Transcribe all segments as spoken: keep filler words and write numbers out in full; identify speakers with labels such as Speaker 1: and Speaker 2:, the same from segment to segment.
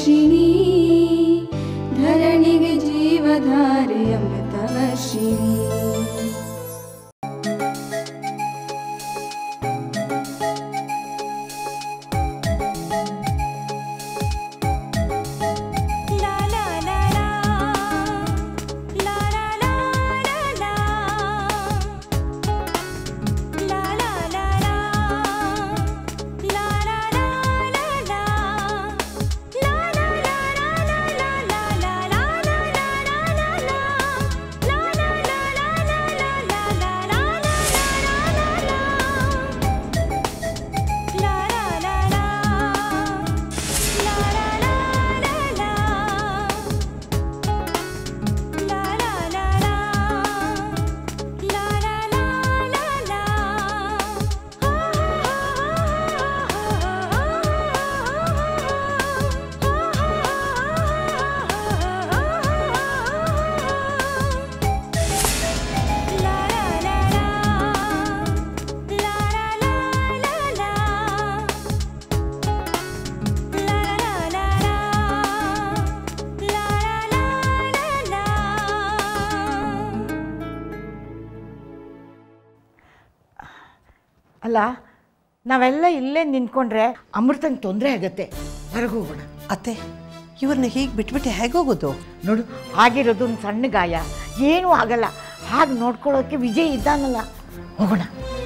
Speaker 1: वर्षिणी धरणिगे जीवधारे अमृत वर्षिणी।
Speaker 2: ಅಲ್ಲ ನಾವೆಲ್ಲ ಇಲ್ಲೇ ನಿಂತ್ಕೊಂಡ್ರೆ ಅಮೃತಂಗೆ ತೊಂದರೆ ಆಗುತ್ತೆ, ಹೊರಗೆ ಹೋಗೋಣ.
Speaker 3: ಅತ್ತೆ, ಇವ್ರನ್ನ ಹೀಗೆ ಬಿಟ್ಬಿಟ್ಟು ಹೇಗೆ ಹೋಗೋದು?
Speaker 2: ನೋಡು, ಆಗಿರೋದು ಒಂದು ಸಣ್ಣ ಗಾಯ, ಏನೂ ಆಗಲ್ಲ. ಹಾಗೆ ನೋಡ್ಕೊಳ್ಳೋಕ್ಕೆ ವಿಜಯ್ ಇದ್ದಾನಲ್ಲ, ಹೋಗೋಣ.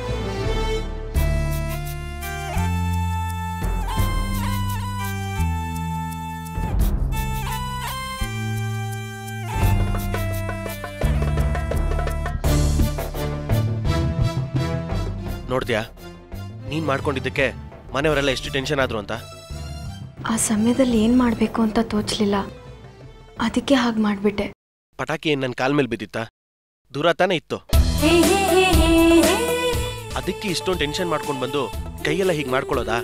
Speaker 4: ನೋಡ್ತೀಯಾ, ನೀನ್ ಮಾಡ್ಕೊಂಡಿದ್ದಕ್ಕೆ ಮನೆಯವರೆಲ್ಲ ಎಷ್ಟು ಟೆನ್ಷನ್ ಆದ್ರು ಅಂತ.
Speaker 5: ಆ ಸಮಯದಲ್ಲಿ ಏನ್ ಮಾಡ್ಬೇಕು ಅಂತ ತೋಚ್ಲಿಲ್ಲ, ಅದಕ್ಕೆ ಹಾಗೆ ಮಾಡ್ಬಿಟ್ಟೆ.
Speaker 4: ಪಟಾಕಿ ಏನ್ ನನ್ನ ಕಾಲ್ ಮೇಲೆ ಬಿದ್ದಿತ್ತಾ? ದೂರ ತಾನೇ ಇತ್ತು. ಅದಕ್ಕೆ ಇಷ್ಟೊಂದು ಟೆನ್ಷನ್ ಮಾಡ್ಕೊಂಡು ಬಂದು ಕೈಯೆಲ್ಲ ಹೀಗೆ ಮಾಡ್ಕೊಳ್ಳೋದಾ?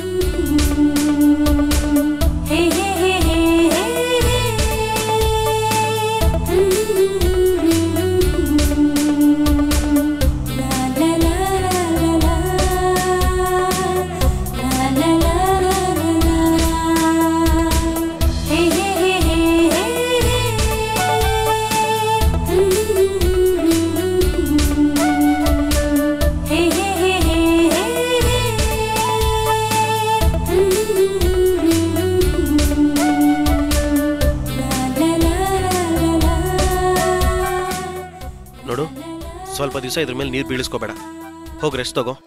Speaker 4: ನೋಡು, ಸ್ವಲ್ಪ ದಿವಸ ಇದ್ರ ಮೇಲೆ ನೀರು ಬೀಳಿಸ್ಕೋಬೇಡ. ಹೋಗಿ ರೆಸ್ಟ್ ತಗೋ.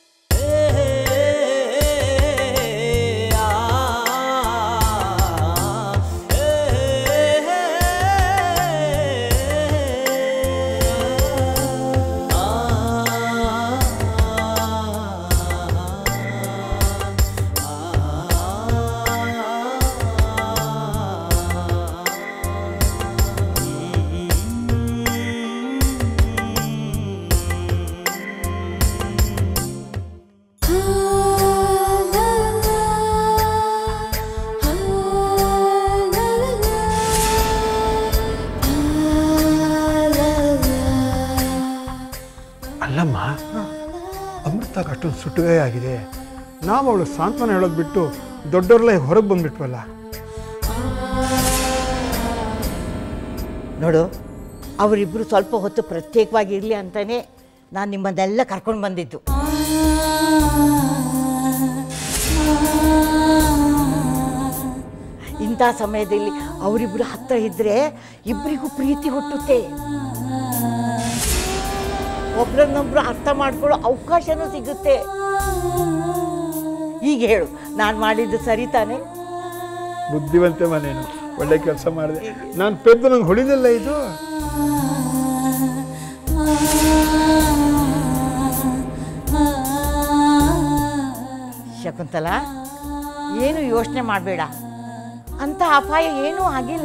Speaker 6: ಅಲ್ಲಮ್ಮ, ಅಮೃತಾಗ ಅಷ್ಟೊಂದು ಸುಟ್ಟುಗಾಯ ಆಗಿದೆ. ನಾವು ಅವಳು ಸಾಂತ್ವನ ಹೇಳೋದು ಬಿಟ್ಟು ದೊಡ್ಡವರೆಲ್ಲ ಹೊರಗೆ ಬಂದ್ಬಿಟ್ವಲ್ಲ.
Speaker 2: ನೋಡು, ಅವರಿಬ್ಬರು ಸ್ವಲ್ಪ ಹೊತ್ತು ಪ್ರತ್ಯೇಕವಾಗಿ ಇರಲಿ ಅಂತಾನೆ ನಾನು ನಿಮ್ಮನ್ನೆಲ್ಲ ಕರ್ಕೊಂಡು ಬಂದಿದ್ದು. ಇಂಥ ಸಮಯದಲ್ಲಿ ಅವರಿಬ್ಬರು ಹತ್ತಿರ ಇದ್ದರೆ ಇಬ್ಬರಿಗೂ ಪ್ರೀತಿ ಹುಟ್ಟುತ್ತೆ, ಒಬ್ರನ್ನೊಬ್ರು ಅರ್ಥ ಮಾಡ್ಕೊಳ್ಳೋ ಅವಕಾಶನೂ ಸಿಗುತ್ತೆ. ಈಗ ಹೇಳು, ನಾನು ಮಾಡಿದ್ದು ಸರಿ ತಾನೆ?
Speaker 6: ಬುದ್ಧಿವಂತೆ ಮನೇನು, ಒಳ್ಳೆ ಕೆಲಸ ಮಾಡಿದೆ. ನಾನು ಪೆದ್ದು ನಂಗೆ ಹೊಳಿದಲ್ಲ ಇದು.
Speaker 2: ಶಕುಂತಲಾ, ಏನು ಯೋಚನೆ ಮಾಡಬೇಡ, ಅಂತ ಅಪಾಯ ಏನೂ ಆಗಿಲ್ಲ.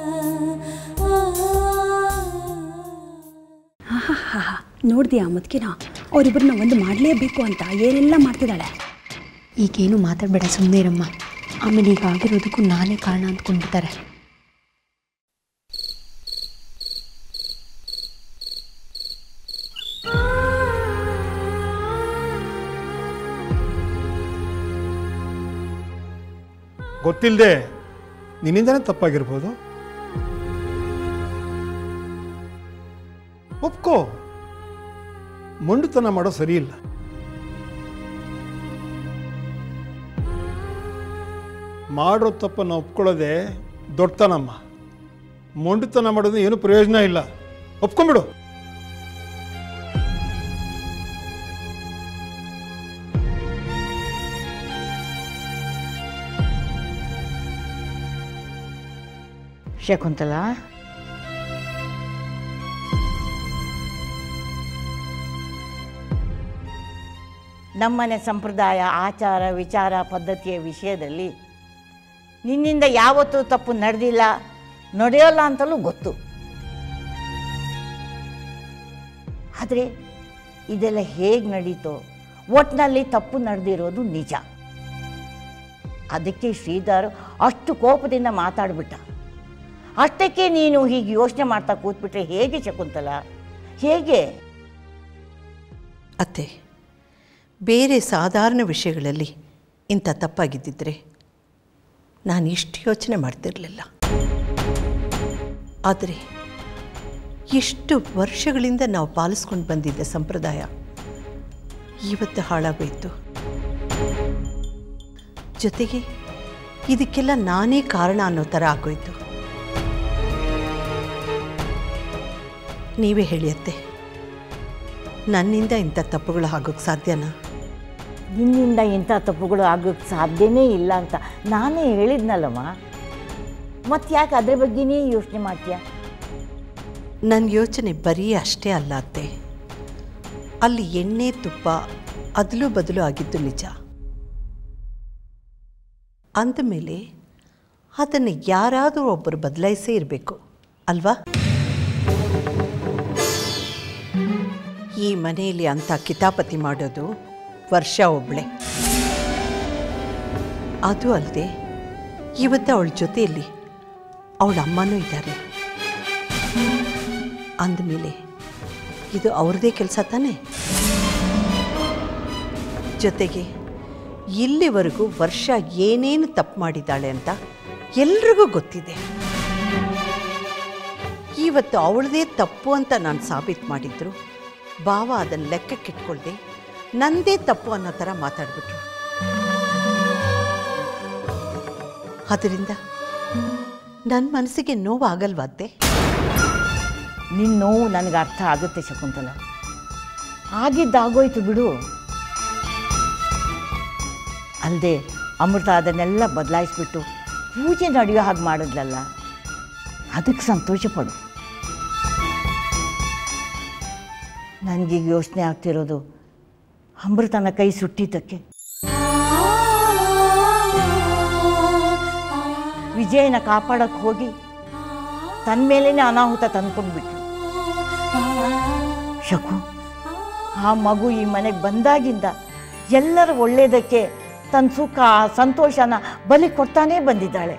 Speaker 7: ನೋಡ್ದಿಯಾ ಮತ್ಕಿನ, ಅವರಿಬ್ಬರನ್ನ ಒಂದು ಮಾಡಲೇಬೇಕು ಅಂತ ಏನೆಲ್ಲ ಮಾಡ್ತಿದ್ದಾಳೆ.
Speaker 5: ಈಗೇನು ಮಾತಾಡಬೇಡ, ಸುಮ್ಮನೆ ಇರಮ್ಮ. ಆಮೇಲೆ ಈಗ ಆಗಿರೋದಕ್ಕೂ ನಾನೇ ಕಾರಣ ಅಂದ್ಕೊಂಡ್ಬಿಡ್ತಾರೆ.
Speaker 6: ಗೊತ್ತಿಲ್ಲದೆ ನಿನ್ನಿಂದನೇ ತಪ್ಪಾಗಿರ್ಬೋದು. ಒಪ್ಕೋ, ಮೊಂಡುತನ ಮಾಡೋ ಸರಿ ಇಲ್ಲ. ಮಾಡೋ ತಪ್ಪನ್ನು ಒಪ್ಕೊಳ್ಳೋದೇ ದೊಡ್ಡತನಮ್ಮ. ಮೊಂಡುತನ ಮಾಡೋದು ಏನು ಪ್ರಯೋಜನ ಇಲ್ಲ. ಒಪ್ಕೊಂಬಿಡು.
Speaker 2: ಶಕುಂತಲಾ, ನಮ್ಮನೆ ಸಂಪ್ರದಾಯ, ಆಚಾರ, ವಿಚಾರ, ಪದ್ಧತಿಯ ವಿಷಯದಲ್ಲಿ ನಿನ್ನಿಂದ ಯಾವತ್ತೂ ತಪ್ಪು ನಡೆದಿಲ್ಲ, ನಡೆಯೋಲ್ಲ ಅಂತಲೂ ಗೊತ್ತು. ಆದರೆ ಇದೆಲ್ಲ ಹೇಗೆ ನಡೀತೋ ಒಟ್ಟಿನಲ್ಲಿ ತಪ್ಪು ನಡೆದಿರೋದು ನಿಜ. ಅದಕ್ಕೆ ಶ್ರೀಧರ್ ಅಷ್ಟು ಕೋಪದಿಂದ ಮಾತಾಡ್ಬಿಟ್ಟ. ಅಷ್ಟಕ್ಕೆ ನೀನು ಹೀಗೆ ಯೋಚನೆ ಮಾಡ್ತಾ ಕೂತ್ಬಿಟ್ರೆ ಹೇಗೆ ಶಕುಂತಲಾ, ಹೇಗೆ?
Speaker 3: ಅತ್ತೆ, ಬೇರೆ ಸಾಧಾರಣ ವಿಷಯಗಳಲ್ಲಿ ಇಂಥ ತಪ್ಪಾಗಿದ್ದಿದ್ರೆ ನಾನು ಇಷ್ಟು ಯೋಚನೆ ಮಾಡ್ತಿರಲಿಲ್ಲ. ಆದರೆ ಇಷ್ಟು ವರ್ಷಗಳಿಂದ ನಾವು ಪಾಲಿಸ್ಕೊಂಡು ಬಂದಿದ್ದ ಸಂಪ್ರದಾಯ ಇವತ್ತು ಹಾಳಾಗೋಯ್ತು. ಜೊತೆಗೆ ಇದಕ್ಕೆಲ್ಲ ನಾನೇ ಕಾರಣ ಅನ್ನೋ ಥರ ಆಗೋಯ್ತು. ನೀವೇ ಹೇಳಿ ಅತ್ತೆ, ನನ್ನಿಂದ ಇಂಥ ತಪ್ಪುಗಳು ಆಗೋಕ್ಕೆ ಸಾಧ್ಯನಾ?
Speaker 2: ನಿನ್ನಿಂದ ಇಂಥ ತಪ್ಪುಗಳು ಆಗೋಕ್ಕೆ ಸಾಧ್ಯನೇ ಇಲ್ಲ ಅಂತ ನಾನೇ ಹೇಳಿದ್ನಲ್ಲಮ್ಮ. ಮತ್ತೆ ಯಾಕೆ ಅದ್ರ ಬಗ್ಗೆನೇ ಯೋಚನೆ ಮಾಡ್ತೀಯ?
Speaker 3: ನನ್ನ ಯೋಚನೆ ಬರೀ ಅಷ್ಟೇ ಅಲ್ಲ ಅತ್ತೆ. ಅಲ್ಲಿ ಎಣ್ಣೆ ತುಪ್ಪ ಅದಲು ಬದಲು ಆಗಿದ್ದು ನಿಜ. ಅಂದಮೇಲೆ ಅದನ್ನು ಯಾರಾದರೂ ಒಬ್ಬರು ಬದಲಾಯಿಸೇ ಇರಬೇಕು ಅಲ್ವಾ? ಈ ಮನೆಯಲ್ಲಿ ಅಂಥ ಕಿತಾಪತಿ ಮಾಡೋದು ವರ್ಷ ಒಬ್ಬಳೆ. ಅದು ಅಲ್ಲದೆ ಇವತ್ತು ಅವಳ ಜೊತೆಯಲ್ಲಿ ಅವಳ ಅಮ್ಮನೂ ಇದ್ದಾರೆ. ಅಂದಮೇಲೆ ಇದು ಅವ್ರದ್ದೇ ಕೆಲಸ ತಾನೇ. ಜೊತೆಗೆ ಇಲ್ಲಿವರೆಗೂ ವರ್ಷ ಏನೇನು ತಪ್ಪು ಮಾಡಿದ್ದಾಳೆ ಅಂತ ಎಲ್ರಿಗೂ ಗೊತ್ತಿದೆ. ಇವತ್ತು ಅವಳದೇ ತಪ್ಪು ಅಂತ ನಾನು ಸಾಬೀತು ಮಾಡಿದ್ರು ಭಾವ ಅದನ್ನು ಲೆಕ್ಕಕ್ಕಿಟ್ಕೊಳ್ದೆ ನಂದೇ ತಪ್ಪು ಅನ್ನೋ ಥರ ಮಾತಾಡ್ಬಿಟ್ರು. ಅದರಿಂದ ನನ್ನ ಮನಸ್ಸಿಗೆ ನೋವಾಗಲ್ವಾತ್ತೆ?
Speaker 2: ನಿನ್ನ ನೋವು ನನಗೆ ಅರ್ಥ ಆಗುತ್ತೆ ಶಕುಂತಲ. ಆಗಿದ್ದಾಗೋಯ್ತು ಬಿಡು. ಅಲ್ಲದೆ ಅಮೃತ ಅದನ್ನೆಲ್ಲ ಬದಲಾಯಿಸ್ಬಿಟ್ಟು ಪೂಜೆ ನಡೆಯೋ ಹಾಗೆ ಮಾಡಿದ್ಲಲ್ಲ, ಅದಕ್ಕೆ ಸಂತೋಷ ಪಡು. ನನಗೀಗ ಯೋಚನೆ ಆಗ್ತಿರೋದು ಅಮೃತನ ಕೈ ಸುಟ್ಟಿದ್ದಕ್ಕೆ. ವಿಜಯನ ಕಾಪಾಡಕ್ಕೆ ಹೋಗಿ ತನ್ನ ಮೇಲೇ ಅನಾಹುತ ತಂದ್ಕೊಂಡ್ಬಿಟ್ರು. ಶಕು, ಆ ಮಗು ಈ ಮನೆಗೆ ಬಂದಾಗಿಂದ ಎಲ್ಲರ ಒಳ್ಳೆಯದಕ್ಕೆ ತನ್ನ ಸುಖ ಸಂತೋಷನ ಬಲಿ ಕೊಡ್ತಾನೇ ಬಂದಿದ್ದಾಳೆ.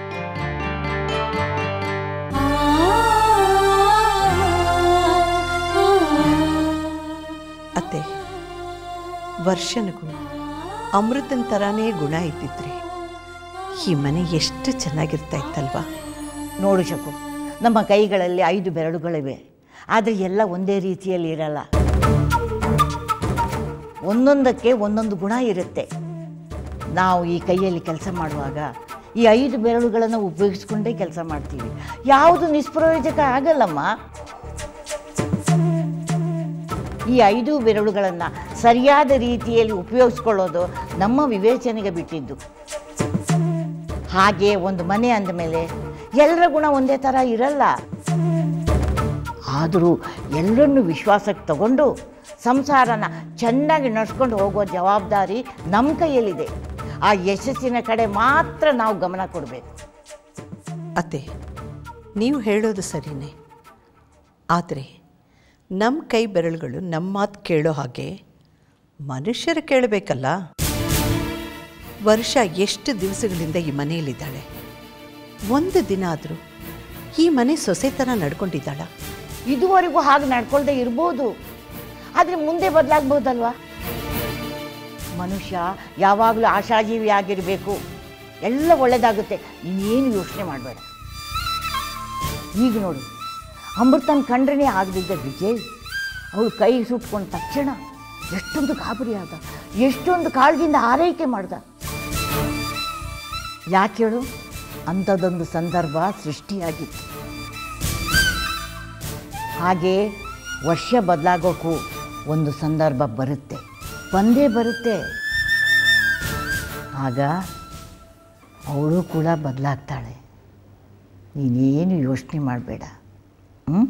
Speaker 3: ಅತ್ತೆ, ವರ್ಷನಿಗೂ ಅಮೃತನ ಥರಾನೇ ಗುಣ ಇದ್ದಿದ್ರೆ ಈ ಮನೆ ಎಷ್ಟು ಚೆನ್ನಾಗಿರ್ತಾ ಇತ್ತಲ್ವಾ?
Speaker 2: ನೋಡು ಶಕು, ನಮ್ಮ ಕೈಗಳಲ್ಲಿ ಐದು ಬೆರಳುಗಳಿವೆ, ಆದರೆ ಎಲ್ಲ ಒಂದೇ ರೀತಿಯಲ್ಲಿ ಇರಲ್ಲ. ಒಂದೊಂದಕ್ಕೆ ಒಂದೊಂದು ಗುಣ ಇರುತ್ತೆ. ನಾವು ಈ ಕೈಯಲ್ಲಿ ಕೆಲಸ ಮಾಡುವಾಗ ಈ ಐದು ಬೆರಳುಗಳನ್ನು ಉಪಯೋಗಿಸ್ಕೊಂಡೇ ಕೆಲಸ ಮಾಡ್ತೀವಿ. ಯಾವುದು ನಿಷ್ಪ್ರಯೋಜಕ ಆಗಲ್ಲಮ್ಮ. ಈ ಐದು ಬೆರಳುಗಳನ್ನು ಸರಿಯಾದ ರೀತಿಯಲ್ಲಿ ಉಪಯೋಗಿಸ್ಕೊಳ್ಳೋದು ನಮ್ಮ ವಿವೇಚನೆಗೆ ಬಿಟ್ಟಿದ್ದು. ಹಾಗೆ ಒಂದು ಮನೆ ಅಂದಮೇಲೆ ಎಲ್ಲರ ಗುಣ ಒಂದೇ ಥರ ಇರಲ್ಲ. ಆದರೂ ಎಲ್ಲರನ್ನು ವಿಶ್ವಾಸಕ್ಕೆ ತಗೊಂಡು ಸಂಸಾರನ ಚೆನ್ನಾಗಿ ನಡೆಸ್ಕೊಂಡು ಹೋಗೋ ಜವಾಬ್ದಾರಿ ನಮ್ಮ ಕೈಯಲ್ಲಿದೆ. ಆ ಯಶಸ್ಸಿನ ಕಡೆ ಮಾತ್ರ ನಾವು ಗಮನ ಕೊಡಬೇಕು.
Speaker 3: ಅತ್ತೆ, ನೀವು ಹೇಳೋದು ಸರಿಯೇ. ಆದರೆ ನಮ್ಮ ಕೈ ಬೆರಳುಗಳು ನಮ್ಮ ಮಾತು ಕೇಳೋ ಹಾಗೆ ಮನುಷ್ಯರು ಕೇಳಬೇಕಲ್ಲ. ವರ್ಷ ಎಷ್ಟು ದಿವಸಗಳಿಂದ ಈ ಮನೆಯಲ್ಲಿದ್ದಾಳೆ. ಒಂದು ದಿನ ಆದರೂ ಈ ಮನೆ ಸೊಸೆ ಥರ ನಡ್ಕೊಂಡಿದ್ದಾಳ?
Speaker 2: ಇದುವರೆಗೂ ಹಾಗೆ ನಡ್ಕೊಳ್ದೆ ಇರ್ಬೋದು, ಆದರೆ ಮುಂದೆ ಬದಲಾಗ್ಬೋದಲ್ವಾ? ಮನುಷ್ಯ ಯಾವಾಗಲೂ ಆಶಾಜೀವಿ ಆಗಿರಬೇಕು. ಎಲ್ಲ ಒಳ್ಳೆಯದಾಗುತ್ತೆ. ನೀನೇನು ಯೋಚನೆ ಮಾಡಬೇಡ. ಈಗ ನೋಡು, ಅಮೃತನ ಕಂಡ್ರೇ ಆಗದಿದ್ದ ವಿಜಯ್ ಅವಳು ಕೈ ಸುಟ್ಕೊಂಡ ತಕ್ಷಣ ಎಷ್ಟೊಂದು ಗಾಬರಿ ಆದ, ಎಷ್ಟೊಂದು ಕಾಳಜಿಯಿಂದ ಆರೈಕೆ ಮಾಡ್ದ. ಯಾಕೆ ಹೇಳು? ಅಂಥದ್ದೊಂದು ಸಂದರ್ಭ ಸೃಷ್ಟಿಯಾಗಿತ್ತು. ಹಾಗೆ ವರ್ಷ ಬದಲಾಗೋಕ್ಕೂ ಒಂದು ಸಂದರ್ಭ ಬರುತ್ತೆ, ಬಂದೇ ಬರುತ್ತೆ. ಆಗ ಅವಳು ಕೂಡ ಬದಲಾಗ್ತಾಳೆ. ನೀನೇನು ಯೋಚನೆ ಮಾಡಬೇಡ. ಹ್ಞೂ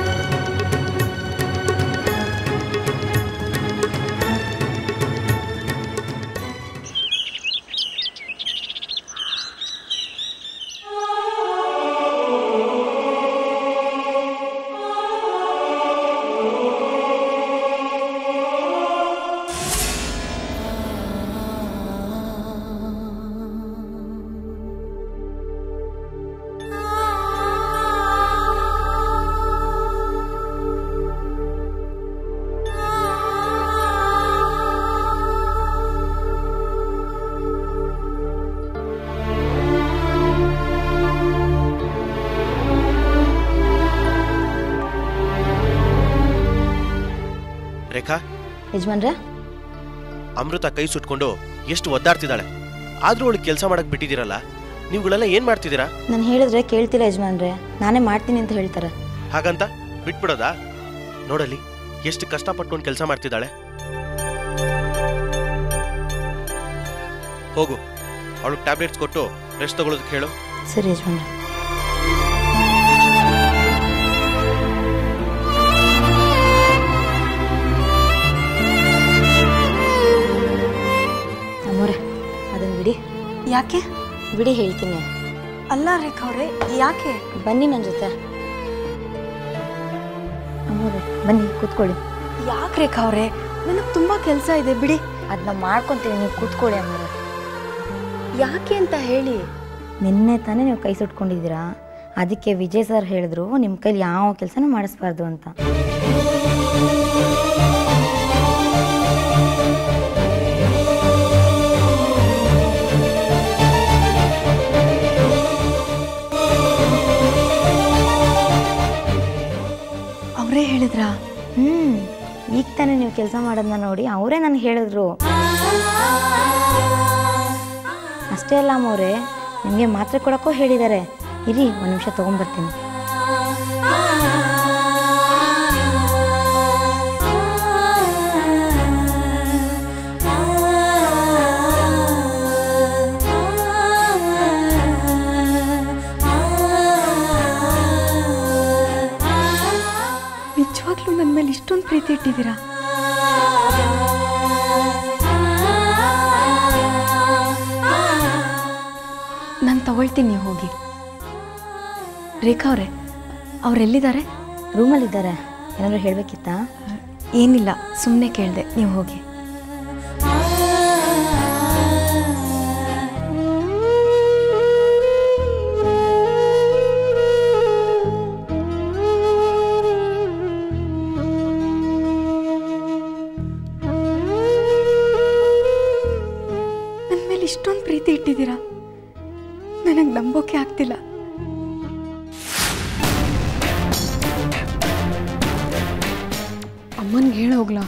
Speaker 4: ರೇಖಾ,
Speaker 5: ಯಜಮಾನ್ರೆ,
Speaker 4: ಅಮೃತ ಕೈ ಸುಟ್ಕೊಂಡು ಎಷ್ಟು ಒದ್ದಾಡ್ತಿದ್ದಾಳೆ. ಆದ್ರೂ ಅವಳಿಗೆ ಕೆಲಸ ಮಾಡಕ್ ಬಿಟ್ಟಿದ್ದೀರಲ್ಲ, ನೀವುಗಳೆಲ್ಲ ಏನ್ ಮಾಡ್ತಿದ್ದೀರಾ?
Speaker 5: ನಾನು ಹೇಳಿದ್ರೆ ಕೇಳ್ತಿಲ್ಲ ಯಜಮಾನ್ರೆ, ನಾನೇ ಮಾಡ್ತೀನಿ ಅಂತ ಹೇಳ್ತಾರೆ.
Speaker 4: ಹಾಗಂತ ಬಿಟ್ಬಿಡೋದಾ? ನೋಡಲಿ ಎಷ್ಟು ಕಷ್ಟಪಟ್ಕೊಂಡು ಕೆಲಸ ಮಾಡ್ತಿದ್ದಾಳೆ. ಹೋಗು, ಅವಳಿಗೆ ಟ್ಯಾಬ್ಲೆಟ್ಸ್ ಕೊಟ್ಟು ರೆಸ್ಟ್ ತಗೊಳ್ಳೋದಕ್ಕೆ ಹೇಳು.
Speaker 5: ಸರಿ ಯಜಮಾನ್ರೆ. ಅಮ್ಮೋರೆ, ಅದನ್ನು ಬಿಡಿ.
Speaker 7: ಯಾಕೆ?
Speaker 5: ಬಿಡಿ ಹೇಳ್ತೀನಿ.
Speaker 7: ಅಲ್ಲ ರೇಖಾ ಅವರೇ, ಯಾಕೆ?
Speaker 5: ಬನ್ನಿ ನನ್ನ ಜೊತೆ. ಅಮ್ಮೋರೆ ಬನ್ನಿ ಕೂತ್ಕೊಳ್ಳಿ.
Speaker 7: ಯಾಕೆ ರೇಖಾ ಅವರೇ? ನನಗೆ ತುಂಬ ಕೆಲಸ ಇದೆ, ಬಿಡಿ.
Speaker 5: ಅದನ್ನ ಮಾಡ್ಕೊತೀನಿ, ನೀವು ಕೂತ್ಕೊಳ್ಳಿ ಅಮ್ಮೋರೆ.
Speaker 7: ಯಾಕೆ ಅಂತ ಹೇಳಿ.
Speaker 5: ನಿನ್ನೆ ತಾನೇ ನೀವು ಕೈ ಸುಟ್ಕೊಂಡಿದ್ದೀರಾ, ಅದಕ್ಕೆ ವಿಜಯ್ ಸರ್ ಹೇಳಿದ್ರು ನಿಮ್ಮ ಕೈಲಿ ಯಾವ ಕೆಲಸನೂ ಮಾಡಿಸ್ಬಾರ್ದು ಅಂತ.
Speaker 7: ಅವರೇ ಹೇಳಿದ್ರಾ?
Speaker 5: ಹ್ಞೂ, ಈಗ ತಾನೇ ನೀವು ಕೆಲಸ ಮಾಡೋದನ್ನ ನೋಡಿ ಅವರೇ ನನಗೆ ಹೇಳಿದ್ರು. ಅಷ್ಟೇ ಅಲ್ಲ ಅಮ್ಮವ್ರೆ, ನಿಮಗೆ ಮಾತ್ರೆ ಕೊಡೋಕ್ಕೂ ಹೇಳಿದ್ದಾರೆ. ಇರಿ, ಒಂದು ನಿಮಿಷ ತೊಗೊಂಬರ್ತೀನಿ.
Speaker 7: ನಿಜವಾಗ್ಲೂ ನನ್ನ ಮೇಲೆ ಇಷ್ಟೊಂದು ಪ್ರೀತಿ ಇಟ್ಟಿದ್ದೀರಾ? ನಾನು ತಗೊಳ್ತೀನಿ, ನೀವು ಹೋಗಿ. ರೇಖಾ ಅವರೇ, ಅವರೆಲ್ಲಿದ್ದಾರೆ?
Speaker 5: ರೂಮಲ್ಲಿದ್ದಾರೆ. ಏನಾದರೂ ಹೇಳಬೇಕಿತ್ತಾ?
Speaker 7: ಏನಿಲ್ಲ, ಸುಮ್ಮನೆ ಕೇಳಿದೆ, ನೀವು ಹೋಗಿ. ನನ್ನ ಮೇಲೆ ಇಷ್ಟೊಂದು ಪ್ರೀತಿ ಇಟ್ಟಿದ್ದೀರಾ? ನನಗೆ ನಂಬೋಕೆ ಆಗ್ತಿಲ್ಲ. ಅಮ್ಮನಿಗೆ ಹೇಳಿ ಹೋಗ್ಲಾ?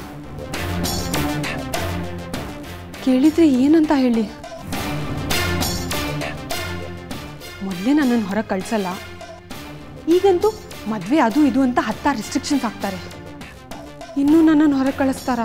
Speaker 7: ಕೇಳಿದ್ರೆ ಏನಂತ ಹೇಳಿ? ಮೊದಲೇ ನನ್ನನ್ನು ಹೊರಗೆ ಕಳಿಸಲ್ಲ, ಈಗಂತೂ ಮದುವೆ ಅದು ಇದು ಅಂತ ಹತ್ತಾರು ರಿಸ್ಟ್ರಿಕ್ಷನ್ಸ್ ಹಾಕ್ತಾರೆ. ಇನ್ನೂ ನನ್ನನ್ನು ಹೊರಗೆ ಕಳಿಸ್ತಾರ?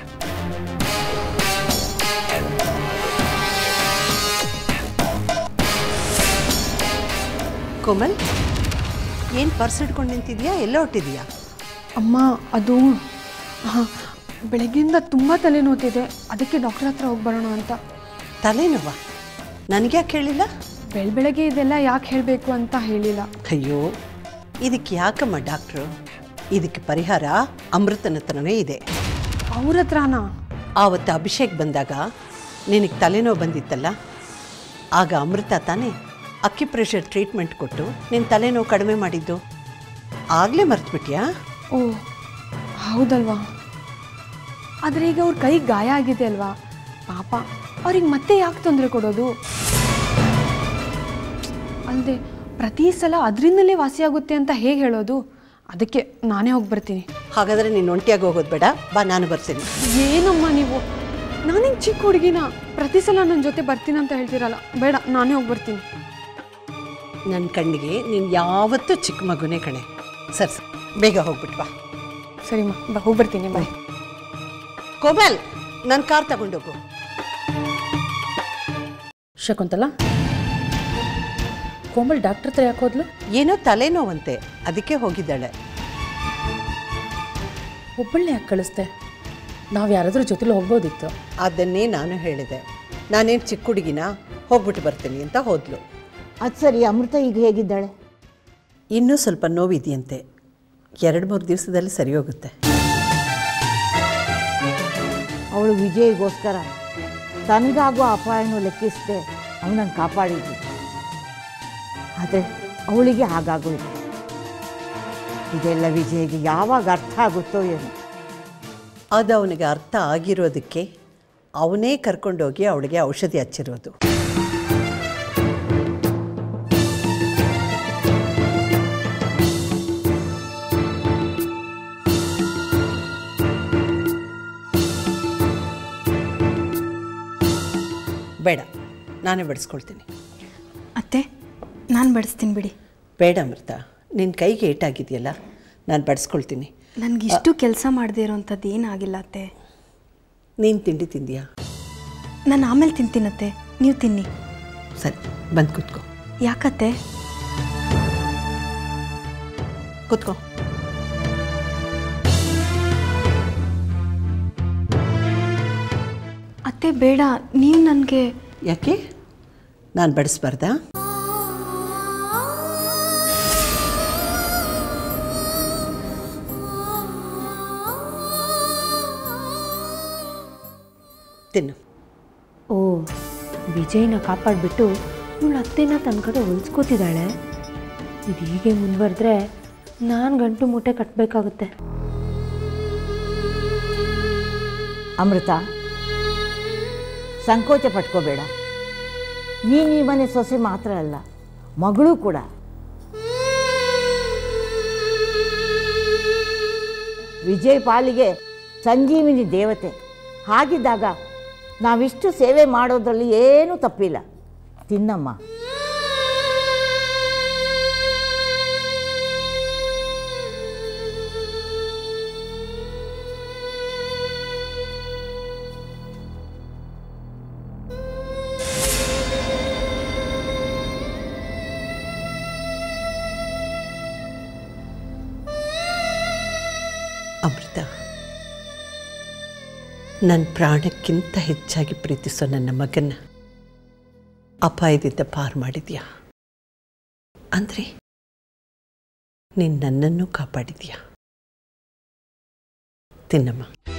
Speaker 3: ಕೋಮಲ್, ಏನು ಪರ್ಸ್ ಹಿಡ್ಕೊಂಡು ನಿಂತಿದ್ಯಾ? ಎಲ್ಲ ಹೊಟ್ಟಿದ್ಯಾ?
Speaker 7: ಅಮ್ಮ, ಅದು ಹಾಂ, ಬೆಳಗ್ಗೆಯಿಂದ ತುಂಬ ತಲೆನೋತಿದೆ, ಅದಕ್ಕೆ ಡಾಕ್ಟರ್ ಹತ್ರ ಹೋಗಿ ಬರೋಣ ಅಂತ.
Speaker 3: ತಲೆನೋವ? ನನಗೆ ಯಾಕೆ ಹೇಳಿಲ್ಲ?
Speaker 7: ಬೆಳ ಬೆಳಗ್ಗೆ ಇದೆಲ್ಲ ಯಾಕೆ ಹೇಳಬೇಕು ಅಂತ ಹೇಳಿಲ್ಲ.
Speaker 3: ಅಯ್ಯೋ, ಇದಕ್ಕೆ ಯಾಕಮ್ಮ ಡಾಕ್ಟ್ರು? ಇದಕ್ಕೆ ಪರಿಹಾರ ಅಮೃತನ ಹತ್ರನೇ ಇದೆ.
Speaker 7: ಅವ್ರ ಹತ್ರನಾ?
Speaker 3: ಆವತ್ತು ಅಭಿಷೇಕ್ ಬಂದಾಗ ನಿನಗೆ ತಲೆನೋವು ಬಂದಿತ್ತಲ್ಲ, ಆಗ ಅಮೃತ ತಾನೇ ಅಕ್ಕಿ ಪ್ರೆಷರ್ ಟ್ರೀಟ್ಮೆಂಟ್ ಕೊಟ್ಟು ನಿನ್ನ ತಲೆನೋವು ಕಡಿಮೆ ಮಾಡಿದ್ದು. ಆಗಲೇ ಮರ್ತ್ಬಿಟ್ಯಾ?
Speaker 7: ಓ ಹೌದಲ್ವಾ? ಆದರೆ ಈಗ ಅವ್ರ ಕೈಗೆ ಗಾಯ ಆಗಿದೆ ಅಲ್ವಾ, ಪಾಪ ಅವ್ರಿಗೆ ಮತ್ತೆ ಯಾಕೆ ತೊಂದರೆ ಕೊಡೋದು? ಅಲ್ಲದೆ ಪ್ರತಿ ಸಲ ಅದರಿಂದಲೇ ವಾಸಿಯಾಗುತ್ತೆ ಅಂತ ಹೇಗೆ ಹೇಳೋದು? ಅದಕ್ಕೆ ನಾನೇ ಹೋಗಿ ಬರ್ತೀನಿ.
Speaker 3: ಹಾಗಾದರೆ ನೀನು ಒಂಟಿಯಾಗಿ ಹೋಗೋದು ಬೇಡ, ಬಾ ನಾನು ಬರ್ತೀನಿ.
Speaker 7: ಏನಮ್ಮ ನೀವು, ನಾನೇನು ಚಿಕ್ಕ ಹುಡುಗಿನ ಪ್ರತಿ ಸಲ ನನ್ನ ಜೊತೆ ಬರ್ತೀನಿ ಅಂತ ಹೇಳ್ತೀರಲ್ಲ, ಬೇಡ ನಾನೇ ಹೋಗಿ ಬರ್ತೀನಿ.
Speaker 3: ನನ್ನ ಕಣ್ಣಿಗೆ ನೀನು ಯಾವತ್ತೂ ಚಿಕ್ಕ ಮಗುನೇ ಕಣೆ. ಸರಿ ಸರಿ ಬೇಗ ಹೋಗ್ಬಿಟ್ಟು ಬಾ.
Speaker 7: ಸರಿಮ್ಮ, ಬಾ ಹೋಗಿ ಬರ್ತೀನಿ. ಬಾಯ್.
Speaker 3: ಕೋಮಲ್, ನನ್ನ ಕಾರ್ ತಗೊಂಡೋಗು.
Speaker 8: ಶಕುಂತಲಾ, ಕೋಮಲ್ ಡಾಕ್ಟರ್ ಹತ್ರ ಯಾಕೆ ಹೋದ್ಲು?
Speaker 3: ಏನೋ ತಲೆನೋವಂತೆ, ಅದಕ್ಕೆ ಹೋಗಿದ್ದಾಳೆ.
Speaker 8: ಒಬ್ಬಳನ್ನೇ ಯಾಕೆ ಕಳಿಸ್ದೆ? ನಾವು ಯಾರಾದರೂ ಜೊತೆಲಿ ಹೋಗ್ಬೋದಿತ್ತು.
Speaker 3: ಅದನ್ನೇ ನಾನು ಹೇಳಿದೆ. ನಾನೇನು ಚಿಕ್ಕ ಹುಡುಗಿನ, ಹೋಗ್ಬಿಟ್ಟು ಬರ್ತೀನಿ ಅಂತ ಹೋದ್ಲು.
Speaker 2: ಅದು ಸರಿ, ಅಮೃತ ಈಗ ಹೇಗಿದ್ದಾಳೆ?
Speaker 3: ಇನ್ನೂ ಸ್ವಲ್ಪ ನೋವಿದೆಯಂತೆ, ಎರಡು ಮೂರು ದಿವಸದಲ್ಲಿ ಸರಿ ಹೋಗುತ್ತೆ.
Speaker 2: ಅವಳು ವಿಜಯ್ಗೋಸ್ಕರ ತನಗಾಗುವ ಅಪಾಯನೂ ಲೆಕ್ಕಿಸದೆ ಅವನನ್ನು ಕಾಪಾಡಿದ್ಳು. ಆದರೆ ಅವಳಿಗೆ ಹಾಗಾಗೋಯ್ತು. ಇದೆಲ್ಲ ವಿಜಯ್ಗೆ ಯಾವಾಗ ಅರ್ಥ ಆಗುತ್ತೋ ಏನೋ.
Speaker 3: ಅದು ಅವನಿಗೆ ಅರ್ಥ ಆಗಿರೋದಕ್ಕೆ ಅವನೇ ಕರ್ಕೊಂಡೋಗಿ ಅವಳಿಗೆ ಔಷಧಿ ಹಚ್ಚಿರೋದು. ಬೇಡ, ನಾನೇ ಬಡಿಸ್ಕೊಳ್ತೀನಿ.
Speaker 9: ಅತ್ತೆ, ನಾನು ಬಡಿಸ್ತೀನಿ ಬಿಡಿ.
Speaker 3: ಬೇಡ ಅಮೃತ, ನಿನ್ನ ಕೈಗೆ ಏಟಾಗಿದೆಯಲ್ಲ, ನಾನು ಬಡಿಸ್ಕೊಳ್ತೀನಿ.
Speaker 9: ನನಗಿಷ್ಟು ಕೆಲಸ ಮಾಡದೇ ಇರೋವಂಥದ್ದು ಏನಾಗಿಲ್ಲ ಅತ್ತೆ.
Speaker 3: ನೀನು ತಿಂಡಿ ತಿಂದಿಯಾ?
Speaker 9: ನಾನು ಆಮೇಲೆ ತಿಂತೀನತ್ತೆ, ನೀವು ತಿನ್ನಿ.
Speaker 3: ಸರಿ, ಬಂದು ಕೂತ್ಕೋ.
Speaker 9: ಯಾಕತ್ತೆ?
Speaker 3: ಕೂತ್ಕೋ.
Speaker 9: ಅತ್ತೆ ಬೇಡ, ನೀವು ನನಗೆ.
Speaker 3: ಯಾಕೆ? ನಾನು ಬಡಿಸ್ಬಾರ್ದಾ? ತಿನ್ನು.
Speaker 8: ಓ, ವಿಜಯ್ನ ಕಾಪಾಡಿಬಿಟ್ಟು ಇವಳು ಅತ್ತೆನ ತನ್ನ ಕಡೆ ಹೊಲಿಸ್ಕೋತಿದ್ದಾಳೆ. ಇದು ಹೀಗೆ ಮುಂದುವರೆದ್ರೆ ನಾನು ಗಂಟು ಮೂಟೆ ಕಟ್ಟಬೇಕಾಗುತ್ತೆ.
Speaker 2: ಅಮೃತ, ಸಂಕೋಚ ಪಟ್ಕೋಬೇಡ. ನೀನು ಈ ಮನೆ ಸೊಸೆ ಮಾತ್ರ ಅಲ್ಲ, ಮಗಳು ಕೂಡ. ವಿಜಯ್ ಪಾಲಿಗೆ ಸಂಜೀವಿನಿ ದೇವತೆ. ಹಾಗಿದ್ದಾಗ ನಾವಿಷ್ಟು ಸೇವೆ ಮಾಡೋದ್ರಲ್ಲಿ ಏನೂ ತಪ್ಪಿಲ್ಲ. ತಿನ್ನಮ್ಮ.
Speaker 3: ಅಮೃತ, ನನ್ನ ಪ್ರಾಣಕ್ಕಿಂತ ಹೆಚ್ಚಾಗಿ ಪ್ರೀತಿಸೋ ನನ್ನ ಮಗನ್ನ ಅಪಾಯದಿಂದ ಪಾರು ಮಾಡಿದ್ಯಾ ಅಂದರೆ ನೀನು ನನ್ನನ್ನು ಕಾಪಾಡಿದ್ಯಾ. ತಿನ್ನಮ್ಮ.